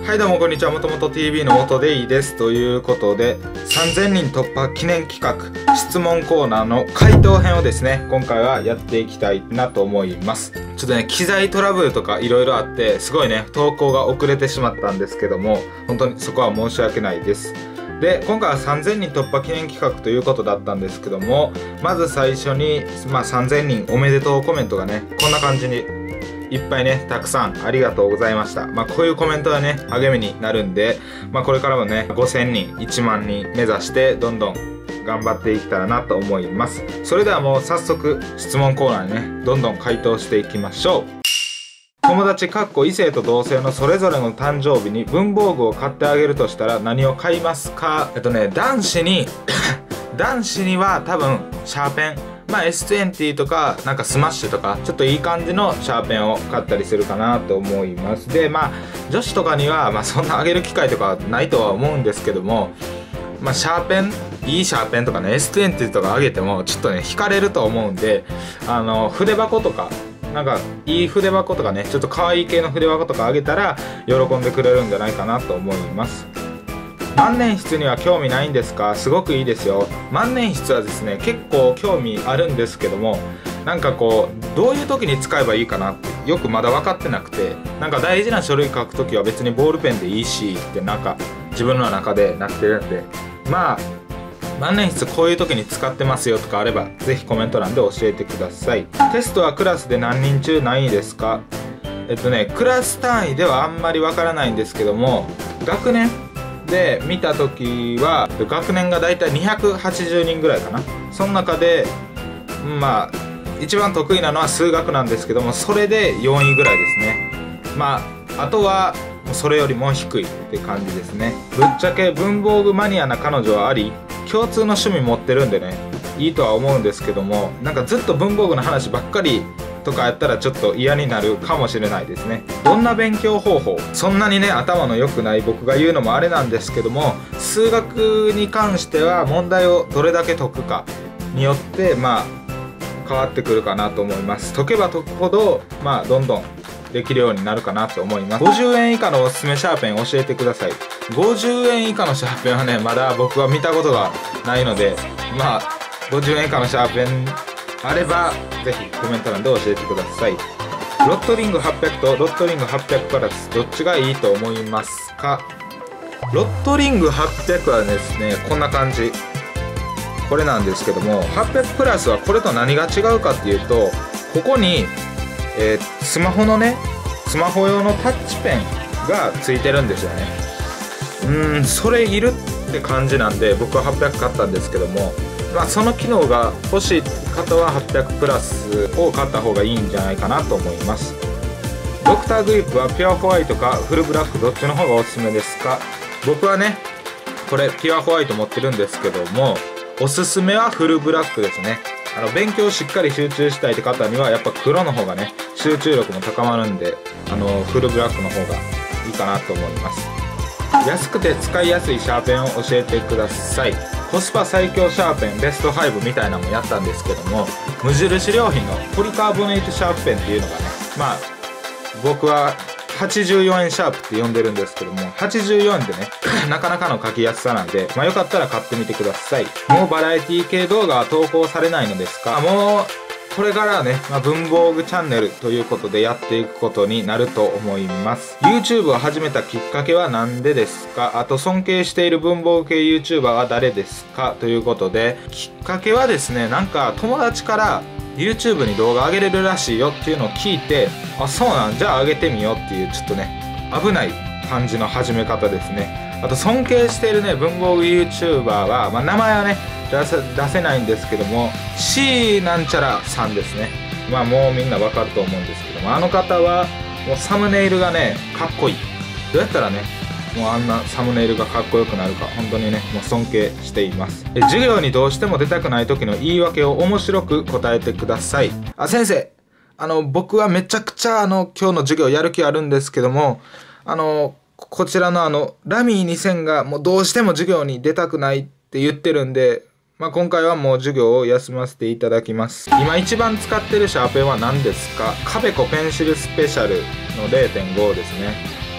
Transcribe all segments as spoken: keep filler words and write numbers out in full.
はいどうもこんにちは、もともと ティーブイ の元でいいです。ということで、さんぜんにん突破記念企画、質問コーナーの回答編をですね、今回はやっていきたいなと思います。ちょっとね、機材トラブルとかいろいろあって、すごいね、投稿が遅れてしまったんですけども、本当にそこは申し訳ないです。で、今回はさんぜんにん突破記念企画ということだったんですけども、まず最初に、まあさんぜんにんおめでとうコメントがね、こんな感じに、いっぱいね、たくさんありがとうございました。まあこういうコメントはね、励みになるんで、まあこれからもね、ごせんにん、いちまんにん目指して、どんどん頑張っていけたらなと思います。それではもう早速、質問コーナーにね、どんどん回答していきましょう。友達かっこ異性と同性のそれぞれの誕生日に文房具を買ってあげるとしたら何を買いますか？えっとね、男子に、男子には多分、シャーペン。まあ エスにじゅう とかなんかスマッシュとかちょっといい感じのシャーペンを買ったりするかなと思います。でまあ女子とかにはまあそんなあげる機会とかないとは思うんですけども、まあシャーペンいいシャーペンとかね エスにじゅう とかあげてもちょっとね惹かれると思うんで、あの筆箱とかなんかいい筆箱とかねちょっと可愛い系の筆箱とかあげたら喜んでくれるんじゃないかなと思います。万年筆には興味ないんですか？すごくいいですよ。万年筆はですね結構興味あるんですけども、なんかこうどういう時に使えばいいかなってよくまだ分かってなくて、なんか大事な書類書く時は別にボールペンでいいしってなんか自分の中でなってるんで、まあ万年筆こういう時に使ってますよとかあればぜひコメント欄で教えてください。テストはクラスで何人中何位ですか？えっとねクラス単位ではあんまり分からないんですけども、学年で見た時は学年がだいたいにひゃくはちじゅうにんぐらいかな。その中でまあ一番得意なのは数学なんですけども、それでよんいぐらいですね。まああとはそれよりも低いって感じですね。ぶっちゃけ文房具マニアな彼女はあり、共通の趣味持ってるんでねいいとは思うんですけども、なんかずっと文房具の話ばっかりとかやったらちょっと嫌になるかもしれないですね。どんな勉強方法？そんなにね頭の良くない僕が言うのもあれなんですけども、数学に関しては問題をどれだけ解くかによってまあ変わってくるかなと思います。解けば解くほどまあどんどんできるようになるかなと思います。ごじゅうえん以下のおすすめシャーペン教えてください。ごじゅうえん以下のシャーペンはねまだ僕は見たことがないので、まあごじゅうえん以下のシャーペンあればぜひコメント欄で教えてください。ロットリングはっぴゃくとロットリングはっぴゃくプラスどっちがいいと思いますか？ロットリングはっぴゃくはですねこんな感じ、これなんですけども、はっぴゃくプラスはこれと何が違うかっていうと、ここに、えー、スマホのねスマホ用のタッチペンがついてるんですよね。うーんそれいるって感じなんで僕ははっぴゃく買ったんですけども、まあ、その機能が欲しい方ははっぴゃくプラスを買った方がいいんじゃないかなと思います。ドクターグリップはピュアホワイトかフルブラックどっちの方がおすすめですか？僕はねこれピュアホワイト持ってるんですけども、おすすめはフルブラックですね。あの勉強しっかり集中したいって方にはやっぱ黒の方がね集中力も高まるんで、あのフルブラックの方がいいかなと思います。安くて使いやすいシャーペンを教えてください。コスパ最強シャーペンベストごみたいなのもやったんですけども、無印良品のポリカーボネートシャープペンっていうのがね、まあ僕ははちじゅうよえんシャープって呼んでるんですけども、はちじゅうよえんでねなかなかの書きやすさなんで、まあよかったら買ってみてください。もうバラエティ系動画は投稿されないのですか？もうこれからはね、まあ、文房具チャンネルということでやっていくことになると思います。 YouTube を始めたきっかけは何でですか？あと尊敬している文房具系 YouTuber は誰ですか？ということで、きっかけはですね、なんか友達から YouTube に動画上げれるらしいよっていうのを聞いて、あそうなんじゃあ上げてみようっていうちょっとね危ない感じの始め方ですね。あと尊敬しているね文房具 YouTuber は、まあ、名前はね出せ、出せないんですけども C なんちゃらさんですね。まあもうみんなわかると思うんですけども、あの方はもうサムネイルがねかっこいい。どうやったらねもうあんなサムネイルがかっこよくなるか本当にねもう尊敬しています。え授業にどうしても出たくない時の言い訳を面白く答えてください。あ先生、あの僕はめちゃくちゃあの今日の授業やる気あるんですけども、あのこちらのあのラミーにせんがもうどうしても授業に出たくないって言ってるんで、まあ、今回はもう授業を休ませていただきます。今一番使ってるシャーペンは何ですか？カベコペンシルスペシャルの れいてんご ですね。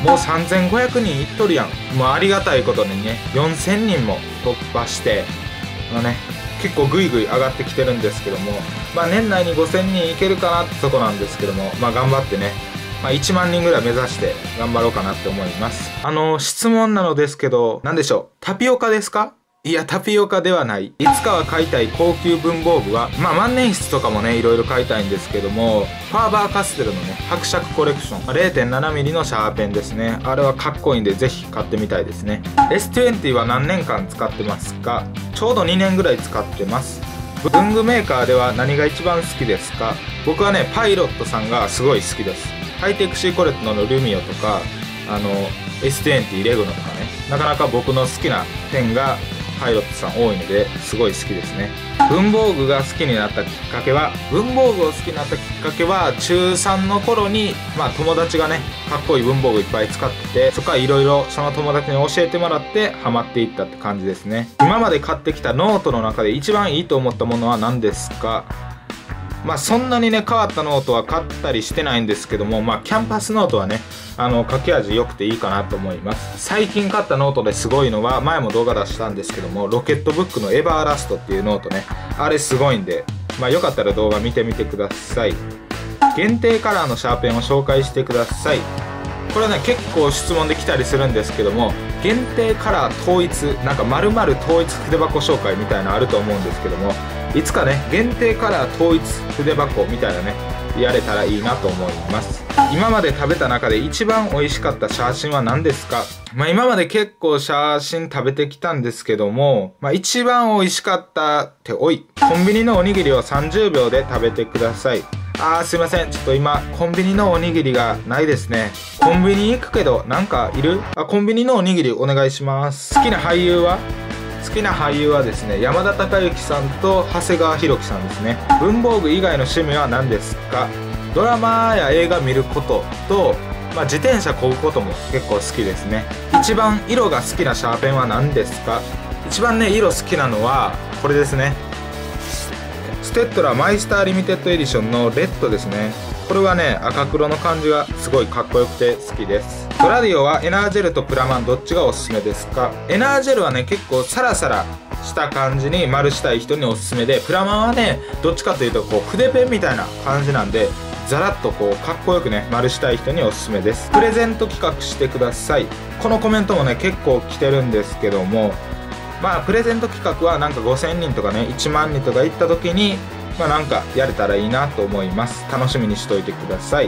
もうさんぜんごひゃくにんいっとるやん。もうありがたいことにね、よんせんにんも突破して、まあね、結構グイグイ上がってきてるんですけども、まあ年内にごせんにんいけるかなってとこなんですけども、まあ頑張ってね、まあいちまんにんぐらい目指して頑張ろうかなって思います。あの、質問なのですけど、なんでしょう、タピオカですか？いや、タピオカではない。いつかは買いたい高級文房具は、まあ万年筆とかもね、いろいろ買いたいんですけども、ファーバーカステルのね、伯爵コレクション、れいてんななミリ のシャーペンですね。あれはかっこいいんで、ぜひ買ってみたいですね。エスにじゅう は何年間使ってますか？ちょうどにねんぐらい使ってます。文具メーカーでは何が一番好きですか？僕はね、パイロットさんがすごい好きです。ハイテクシーコレットのルミオとか、あの、エスにじゅう レグノとかね、なかなか僕の好きなペンがパイロットさん多いのですごい好きですね。文房具が好きになったきっかけは、文房具を好きになったきっかけは、ちゅうさんの頃に、まあ友達がね、かっこいい文房具いっぱい使ってて、そこからいろいろその友達に教えてもらってハマっていったって感じですね。今まで買ってきたノートの中で一番いいと思ったものは何ですか？まあそんなにね変わったノートは買ったりしてないんですけども、まあキャンパスノートはねあの書き味良くていいかなと思います。最近買ったノートですごいのは、前も動画出したんですけども、ロケットブックのエバーラストっていうノートね、あれすごいんで、まあよかったら動画見てみてください。限定カラーのシャーペンを紹介してください。これね結構質問できたりするんですけども、限定カラー統一なんか丸々統一筆箱紹介みたいなのあると思うんですけども、いつかね限定カラー統一筆箱みたいなねやれたらいいなと思います。今まで食べた中で一番美味しかったシャーシンは何ですか？まあ今まで結構シャーシン食べてきたんですけども、まあ一番美味しかったっておい、コンビニのおにぎりをさんじゅうびょうで食べてください。あーすいません、ちょっと今コンビニのおにぎりがないですね。コンビニ行くけどなんかいる？あ、コンビニのおにぎりお願いします。好きな俳優は？好きな俳優はですね、山田孝之さんと長谷川博己さんですね。文房具以外の趣味は何ですか？ドラマや映画見ることと、まあ、自転車漕ぐことも結構好きですね。一番色が好きなシャーペンは何ですか？一番ね色好きなのはこれですね。ステッドラマイスターリミテッドエディションのレッドですね。これはね赤黒の感じがすごいかっこよくて好きです。トラディオはエナージェルとプラマンどっちがおすすめですか？エナージェルはね結構サラサラした感じに丸したい人におすすめで、プラマンはねどっちかというとこう筆ペンみたいな感じなんで、ザラッとこうかっこよくね丸したい人におすすめです。プレゼント企画してください。このコメントもね結構来てるんですけども、まあプレゼント企画はなんかごせんにんとかねいちまんにんとか行った時にまあなんかやれたらいいなと思います。楽しみにしといてください。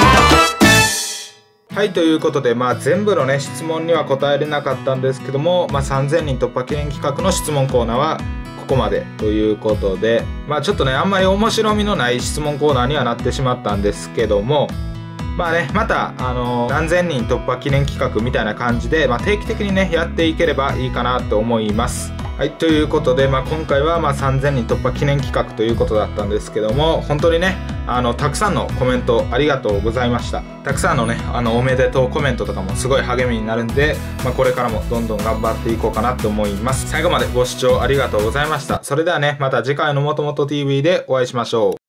はい、ということで、まあ全部のね質問には答えれなかったんですけども、まあさんぜんにん突破記念企画の質問コーナーはここまでということで、まあちょっとねあんまり面白みのない質問コーナーにはなってしまったんですけども、まあねまたあのー、何千人突破記念企画みたいな感じで、まあ、定期的にねやっていければいいかなと思います。はい、ということで、まあ、今回はまあさんぜんにん突破記念企画ということだったんですけども、本当にねあのたくさんのコメントありがとうございました。たくさんのねあのおめでとうコメントとかもすごい励みになるんで、まあ、これからもどんどん頑張っていこうかなと思います。最後までご視聴ありがとうございました。それではねまた次回のもともと ティーブイ でお会いしましょう。